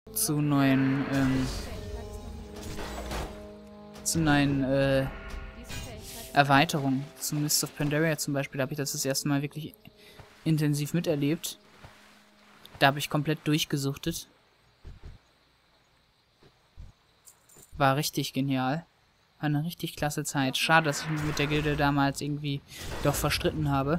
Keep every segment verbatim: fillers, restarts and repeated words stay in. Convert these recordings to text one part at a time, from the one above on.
zu neuen, ähm, zu neuen, äh, Erweiterungen. Zu Mists of Pandaria zum Beispiel, da habe ich das das erste Mal wirklich intensiv miterlebt. Da habe ich komplett durchgesuchtet. War richtig genial. War eine richtig klasse Zeit. Schade, dass ich mich mit der Gilde damals irgendwie doch verstritten habe.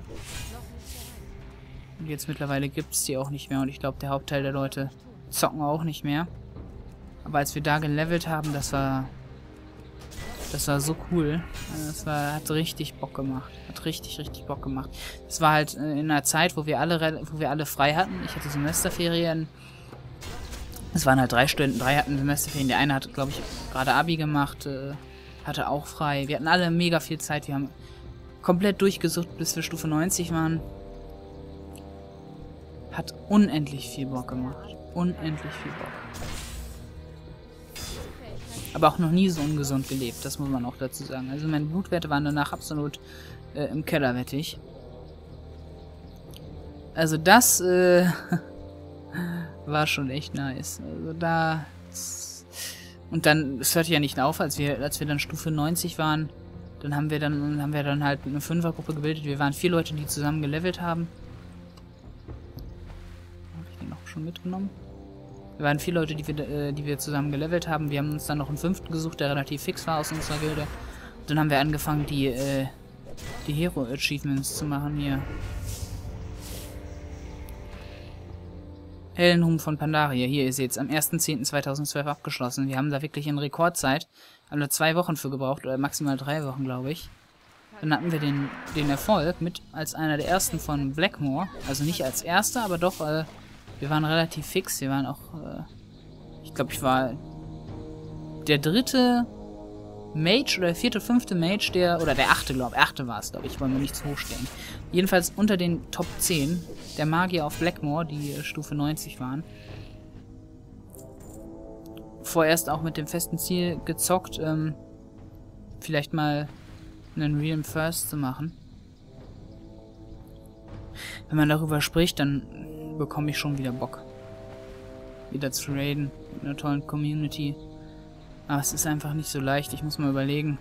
Und jetzt mittlerweile gibt es die auch nicht mehr. Und ich glaube, der Hauptteil der Leute zocken auch nicht mehr. Aber als wir da gelevelt haben, das war... Das war so cool. Das war, hat richtig Bock gemacht. Hat richtig, richtig Bock gemacht. Es war halt in einer Zeit, wo wir alle, wo wir alle frei hatten. Ich hatte Semesterferien. Es waren halt drei Studenten, drei hatten Semesterferien. Der eine hat, glaube ich, gerade Abi gemacht, äh, hatte auch frei. Wir hatten alle mega viel Zeit. Wir haben komplett durchgesucht, bis wir Stufe neunzig waren. Hat unendlich viel Bock gemacht. Unendlich viel Bock. Aber auch noch nie so ungesund gelebt, das muss man auch dazu sagen. Also meine Blutwerte waren danach absolut äh, im Keller, wette ich. Also das äh, war schon echt nice. Also da... Und dann, es hörte ja nicht auf, als wir, als wir dann Stufe neunzig waren, dann haben wir dann, haben wir dann halt eine Fünfergruppe gebildet. Wir waren vier Leute, die zusammen gelevelt haben. Habe ich den noch schon mitgenommen? Wir waren vier Leute, die wir, äh, die wir zusammen gelevelt haben. Wir haben uns dann noch einen fünften gesucht, der relativ fix war aus unserer Gilde. Dann haben wir angefangen, die, äh, die Hero-Achievements zu machen hier. Heldenhum von Pandaria. Hier, ihr seht es, am ersten zehnten zweitausendzwölf abgeschlossen. Wir haben da wirklich in Rekordzeit, haben da zwei Wochen für gebraucht, oder maximal drei Wochen, glaube ich. Dann hatten wir den, den Erfolg mit als einer der ersten von Blackmore. Also nicht als erster, aber doch... Äh, Wir waren relativ fix, wir waren auch, äh, ich glaube, ich war der dritte Mage oder der vierte, fünfte Mage, der, oder der achte, glaube ich, achte war es, glaube ich, wollen wir nicht zu hoch stellen. Jedenfalls unter den Top zehn der Magier auf Blackmore, die äh, Stufe neunzig waren. Vorerst auch mit dem festen Ziel gezockt, ähm, vielleicht mal einen Realm First zu machen. Wenn man darüber spricht, dann bekomme ich schon wieder Bock. Wieder zu raiden mit einer tollen Community. Aber es ist einfach nicht so leicht. Ich muss mal überlegen.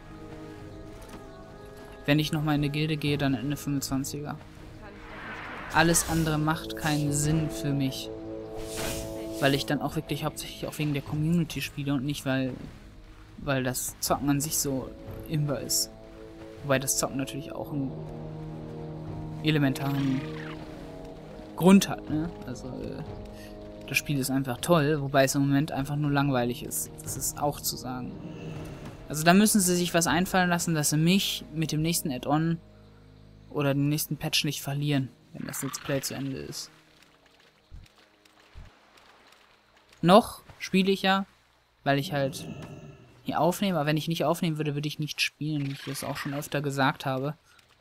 Wenn ich nochmal in eine Gilde gehe, dann in eine fünfundzwanziger. Alles andere macht keinen Sinn für mich. Weil ich dann auch wirklich hauptsächlich auch wegen der Community spiele und nicht, weil, weil das Zocken an sich so imber ist. Wobei das Zocken natürlich auch einen elementaren Grund hat, ne? Also, äh, das Spiel ist einfach toll, wobei es im Moment einfach nur langweilig ist. Das ist auch zu sagen. Also da müssen sie sich was einfallen lassen, dass sie mich mit dem nächsten Add-on oder dem nächsten Patch nicht verlieren, wenn das Let's Play zu Ende ist. Noch spiele ich ja, weil ich halt hier aufnehme, aber wenn ich nicht aufnehmen würde, würde ich nicht spielen, wie ich das auch schon öfter gesagt habe.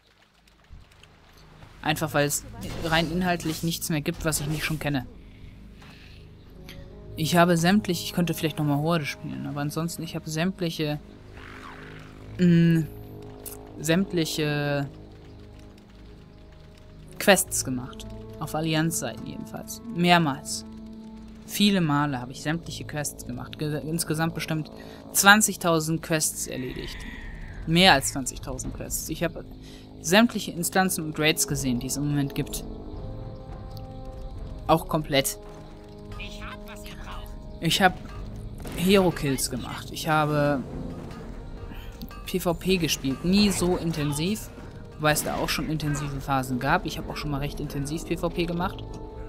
Einfach weil es rein inhaltlich nichts mehr gibt, was ich nicht schon kenne. Ich habe sämtliche, ich könnte vielleicht nochmal Horde spielen, aber ansonsten, ich habe sämtliche, mh, sämtliche Quests gemacht. Auf Allianz-Seiten jedenfalls. Mehrmals. Viele Male habe ich sämtliche Quests gemacht. Ge insgesamt bestimmt zwanzigtausend Quests erledigt. Mehr als zwanzigtausend Quests. Ich habe sämtliche Instanzen und Raids gesehen, die es im Moment gibt. Auch komplett. Ich habe Hero-Kills gemacht. Ich habe PvP gespielt. Nie so intensiv, weil es da auch schon intensive Phasen gab. Ich habe auch schon mal recht intensiv PvP gemacht.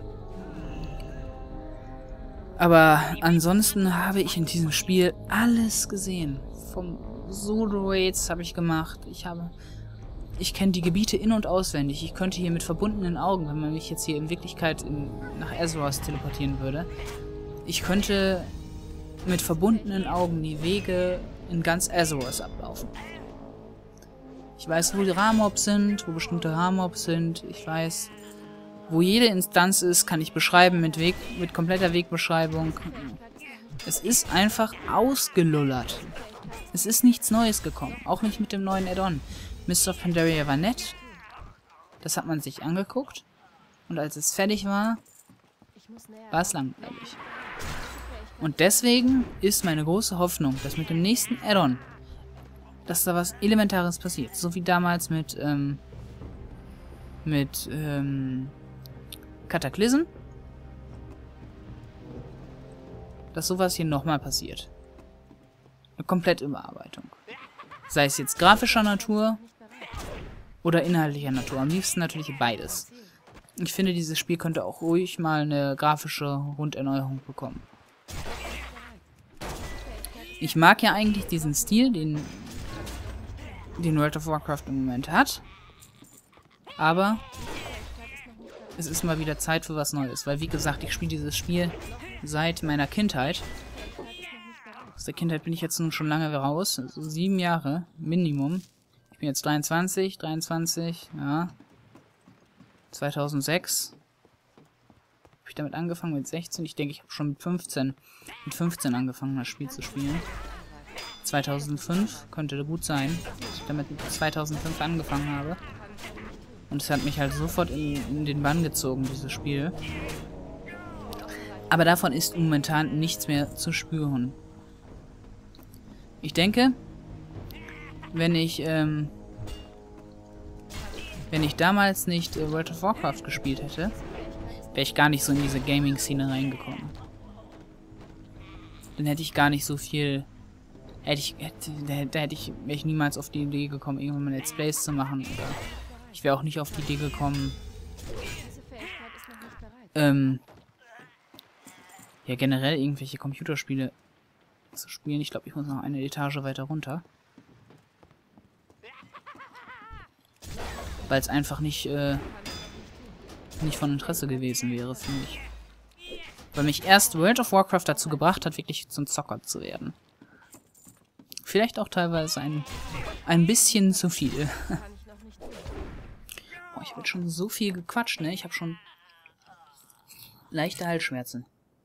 Aber ansonsten habe ich in diesem Spiel alles gesehen. Vom Solo-Raids habe ich gemacht. Ich habe... Ich kenne die Gebiete in- und auswendig. Ich könnte hier mit verbundenen Augen, wenn man mich jetzt hier in Wirklichkeit in, nach Azeroth teleportieren würde, ich könnte mit verbundenen Augen die Wege in ganz Azeroth ablaufen. Ich weiß, wo die Ramobs sind, wo bestimmte Ramobs sind. Ich weiß, wo jede Instanz ist, kann ich beschreiben mit Weg, mit kompletter Wegbeschreibung. Es ist einfach ausgelullert. Es ist nichts Neues gekommen, auch nicht mit dem neuen Add-on. Mists of Pandaria war nett. Das hat man sich angeguckt. Und als es fertig war, war es langweilig. Und deswegen ist meine große Hoffnung, dass mit dem nächsten Add-on, dass da was Elementares passiert. So wie damals mit, ähm, mit, ähm, Cataclysm. Dass sowas hier nochmal passiert. Eine komplette Überarbeitung. Sei es jetzt grafischer Natur oder inhaltlicher Natur. Am liebsten natürlich beides. Ich finde, dieses Spiel könnte auch ruhig mal eine grafische Runderneuerung bekommen. Ich mag ja eigentlich diesen Stil, den, den World of Warcraft im Moment hat. Aber es ist mal wieder Zeit für was Neues. Weil, wie gesagt, ich spiele dieses Spiel seit meiner Kindheit. Aus der Kindheit bin ich jetzt nun schon lange raus. Also sieben Jahre Minimum. Ich bin jetzt dreiundzwanzig, dreiundzwanzig, ja. zweitausendsechs. Habe ich damit angefangen mit sechzehn? Ich denke, ich habe schon mit fünfzehn, mit fünfzehn angefangen, das Spiel zu spielen. zweitausendfünf könnte gut sein, dass ich damit mit zweitausendfünf angefangen habe. Und es hat mich halt sofort in, in den Bann gezogen, dieses Spiel. Aber davon ist momentan nichts mehr zu spüren. Ich denke, wenn ich, ähm, wenn ich damals nicht äh, World of Warcraft gespielt hätte, wäre ich gar nicht so in diese Gaming-Szene reingekommen. Dann hätte ich gar nicht so viel... Hätte ich, hätte, da, da hätte ich, wäre ich niemals auf die Idee gekommen, irgendwann mal Let's Plays zu machen. Oder ich wäre auch nicht auf die Idee gekommen, ähm, ja generell irgendwelche Computerspiele zu spielen. Ich glaube, ich muss noch eine Etage weiter runter. Weil es einfach nicht, äh, nicht von Interesse gewesen wäre für mich. Weil mich erst World of Warcraft dazu gebracht hat, wirklich zum Zocker zu werden. Vielleicht auch teilweise ein, ein bisschen zu viel. Oh, ich habe jetzt schon so viel gequatscht, ne? Ich habe schon leichte Halsschmerzen.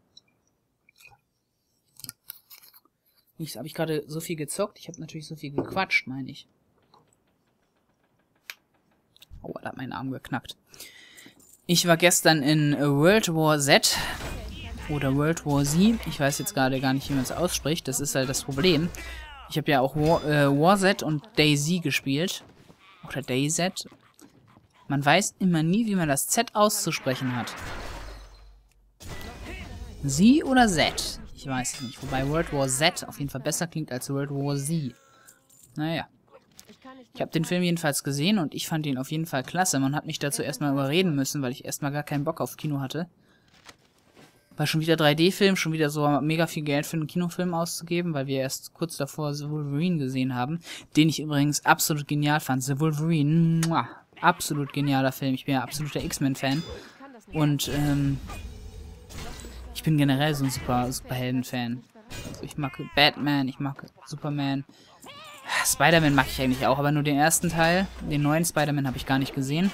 Nicht habe ich gerade so viel gezockt, ich habe natürlich so viel gequatscht, meine ich. Oh, da hat mein Arm geknackt. Ich war gestern in World War Z oder World War Z. Ich weiß jetzt gerade gar nicht, wie man es ausspricht. Das ist halt das Problem. Ich habe ja auch War, äh, War Z und DayZ gespielt. Oder DayZ. Man weiß immer nie, wie man das Z auszusprechen hat. Sie oder Z? Ich weiß es nicht. Wobei World War Z auf jeden Fall besser klingt als World War Z. Naja. Ich habe den Film jedenfalls gesehen und ich fand ihn auf jeden Fall klasse. Man hat mich dazu erstmal überreden müssen, weil ich erstmal gar keinen Bock auf Kino hatte. War schon wieder drei D-Film, schon wieder so mega viel Geld für einen Kinofilm auszugeben, weil wir erst kurz davor The Wolverine gesehen haben, den ich übrigens absolut genial fand. The Wolverine, muah, absolut genialer Film. Ich bin ja absoluter X-Men-Fan. Und, ähm, ich bin generell so ein super Superhelden-Fan. Also ich mag Batman, ich mag Superman. Spider-Man mag ich eigentlich auch, aber nur den ersten Teil. Den neuen Spider-Man habe ich gar nicht gesehen.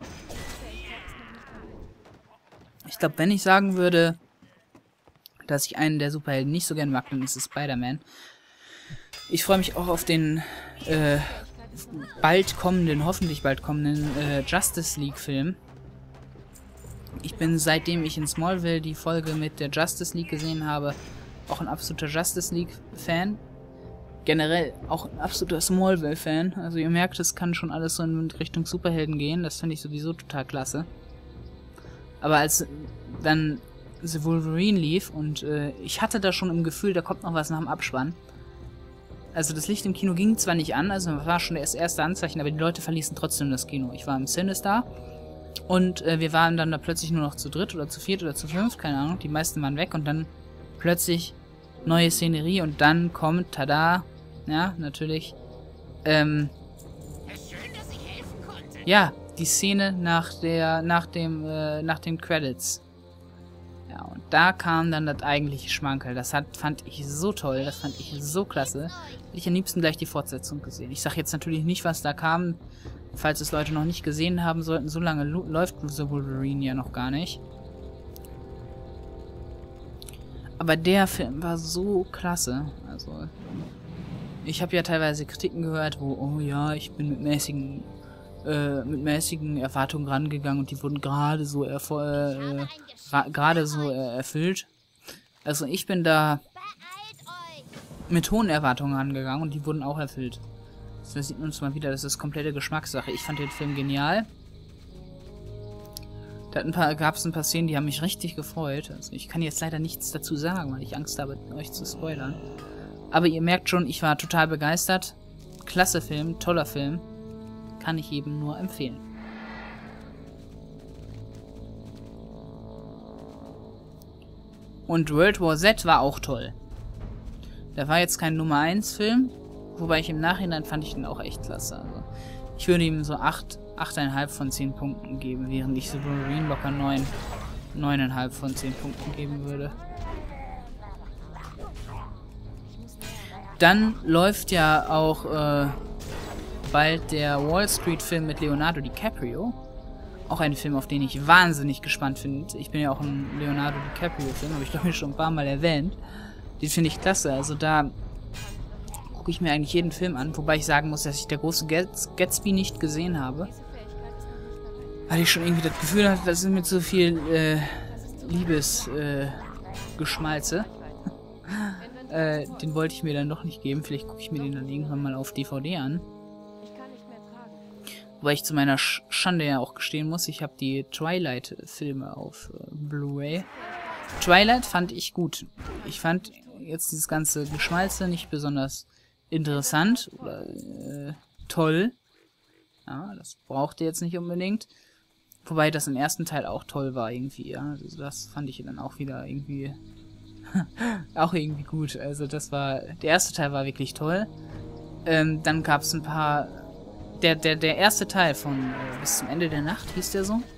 Ich glaube, wenn ich sagen würde, dass ich einen der Superhelden nicht so gern mag, dann ist es Spider-Man. Ich freue mich auch auf den äh, bald kommenden, hoffentlich bald kommenden äh, Justice League-Film. Ich bin, seitdem ich in Smallville die Folge mit der Justice League gesehen habe, auch ein absoluter Justice League-Fan. Generell auch ein absoluter Smallville-Fan. Also ihr merkt, es kann schon alles so in Richtung Superhelden gehen. Das finde ich sowieso total klasse. Aber als dann The Wolverine lief und äh, ich hatte da schon im Gefühl, da kommt noch was nach dem Abspann. Also das Licht im Kino ging zwar nicht an, also war schon das erste Anzeichen, aber die Leute verließen trotzdem das Kino. Ich war im Sinister und äh, wir waren dann da plötzlich nur noch zu dritt oder zu viert oder zu fünft, keine Ahnung. Die meisten waren weg und dann plötzlich neue Szenerie und dann kommt, tada, ja, natürlich, ähm, ja, die Szene nach der, nach dem, äh, nach den Credits. Ja, und da kam dann das eigentliche Schmankerl. Das hat, fand ich so toll, das fand ich so klasse. Hätte ich am liebsten gleich die Fortsetzung gesehen. Ich sag jetzt natürlich nicht, was da kam, falls es Leute noch nicht gesehen haben sollten. So lange läuft The Wolverine ja noch gar nicht. Aber der Film war so klasse. Also, ich habe ja teilweise Kritiken gehört, wo, oh ja, ich bin mit mäßigen, äh, mit mäßigen Erwartungen rangegangen und die wurden gerade so, äh, gerade so äh, erfüllt. Also ich bin da mit hohen Erwartungen angegangen und die wurden auch erfüllt. Das sieht uns mal wieder, das ist komplette Geschmackssache. Ich fand den Film genial. Da gab es ein paar Szenen, die haben mich richtig gefreut. Also ich kann jetzt leider nichts dazu sagen, weil ich Angst habe, euch zu spoilern. Aber ihr merkt schon, ich war total begeistert. Klasse Film, toller Film. Kann ich jedem nur empfehlen. Und World War Z war auch toll. Der war jetzt kein Nummer eins Film, wobei ich im Nachhinein fand ich den auch echt klasse. Also ich würde ihm so acht, acht Komma fünf von zehn Punkten geben, während ich so Wolverine locker neun, neun Komma fünf von zehn Punkten geben würde. Dann läuft ja auch äh, bald der Wall Street Film mit Leonardo DiCaprio. Auch ein Film, auf den ich wahnsinnig gespannt bin. Ich bin ja auch ein Leonardo DiCaprio-Film, habe ich glaube ich schon ein paar Mal erwähnt. Den finde ich klasse. Also da gucke ich mir eigentlich jeden Film an, wobei ich sagen muss, dass ich der große Gats Gatsby nicht gesehen habe. Weil ich schon irgendwie das Gefühl hatte, das ist mit so viel äh, Liebesgeschmalze. Äh, äh, den wollte ich mir dann doch nicht geben. Vielleicht gucke ich mir den dann irgendwann mal auf D V D an. Wobei ich zu meiner Sch Schande ja auch gestehen muss, ich habe die Twilight-Filme auf äh, Blu-ray. Twilight fand ich gut. Ich fand jetzt dieses ganze Geschmalze nicht besonders interessant oder äh, toll. Ja, das brauchte jetzt nicht unbedingt. Wobei das im ersten Teil auch toll war irgendwie, ja. Also das fand ich dann auch wieder irgendwie auch irgendwie gut. Also das war, der erste Teil war wirklich toll. Ähm, dann gab es ein paar, der, der, der erste Teil von äh, Bis zum Ende der Nacht, hieß der so?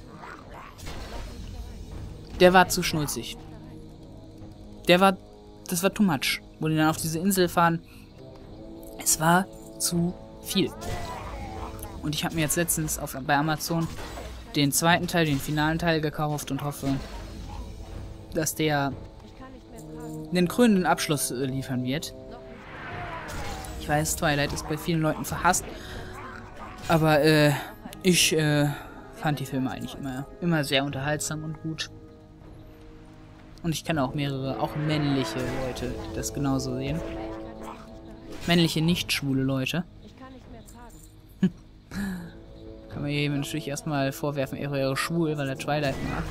Der war zu schnulzig. Der war, das war too much. Wo die dann auf diese Insel fahren. Es war zu viel. Und ich habe mir jetzt letztens auf, bei Amazon den zweiten Teil, den finalen Teil gekauft und hoffe, dass der den krönenden Abschluss äh, liefern wird. Ich weiß, Twilight ist bei vielen Leuten verhasst, aber äh, ich äh, fand die Filme eigentlich immer, immer sehr unterhaltsam und gut. Und ich kenne auch mehrere, auch männliche Leute, die das genauso sehen. Männliche, nicht schwule Leute. Kann man jedem natürlich erstmal vorwerfen, er wäre schwul, weil er Twilight mag.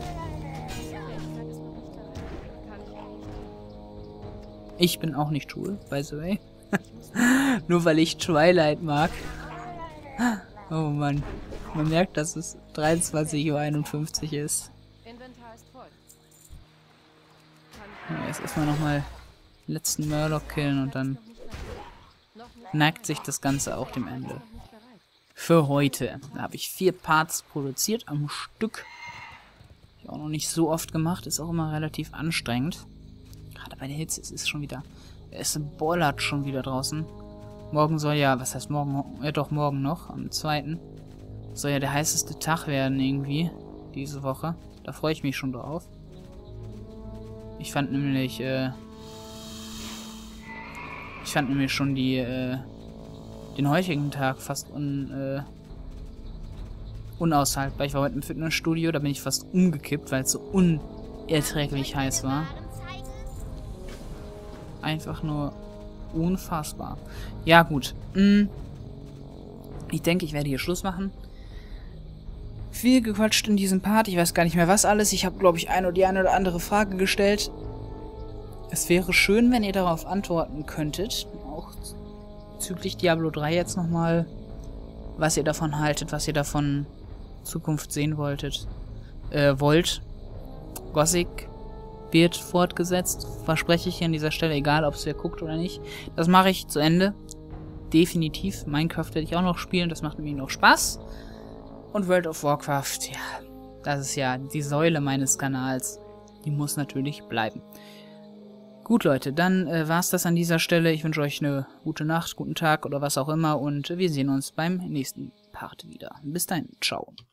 Ich bin auch nicht schwul, by the way. Nur weil ich Twilight mag. Oh Mann. Man merkt, dass es dreiundzwanzig Uhr einundfünfzig ist. Ja, jetzt erstmal nochmal den letzten Murloc killen und dann neigt sich das Ganze auch dem Ende. Für heute. Da habe ich vier Parts produziert am Stück. Hab ich auch noch nicht so oft gemacht. Ist auch immer relativ anstrengend. Gerade bei der Hitze, es ist schon wieder... Es bollert schon wieder draußen. Morgen soll ja... Was heißt morgen? Ja doch, morgen noch. Am zweiten soll ja der heißeste Tag werden irgendwie. Diese Woche. Da freue ich mich schon drauf. Ich fand nämlich... Äh, ich fand nämlich schon die... Äh, den heutigen Tag fast un, äh, unaushaltbar. Ich war heute im Fitnessstudio, da bin ich fast umgekippt, weil es so unerträglich heiß war. Einfach nur unfassbar. Ja gut. Mm. Ich denke, ich werde hier Schluss machen. Viel gequatscht in diesem Part. Ich weiß gar nicht mehr was alles. Ich habe, glaube ich, eine oder die eine oder andere Frage gestellt. Es wäre schön, wenn ihr darauf antworten könntet. Auch bezüglich Diablo drei jetzt nochmal, was ihr davon haltet, was ihr davon in Zukunft sehen wolltet, äh, wollt. Gothic wird fortgesetzt, verspreche ich hier an dieser Stelle, egal ob es wer guckt oder nicht. Das mache ich zu Ende. Definitiv. Minecraft werde ich auch noch spielen, das macht mir noch Spaß. Und World of Warcraft, ja, das ist ja die Säule meines Kanals. Die muss natürlich bleiben. Gut, Leute, dann äh, war's das an dieser Stelle. Ich wünsche euch eine gute Nacht, guten Tag oder was auch immer und wir sehen uns beim nächsten Part wieder. Bis dahin, ciao.